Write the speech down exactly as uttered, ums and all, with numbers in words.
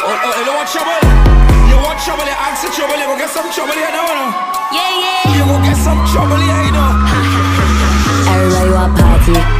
oh, you don't want trouble? You want trouble, you ask for trouble, you go get some trouble here now, no? Yeah, yeah. You go get some trouble here, you know. Everybody want party.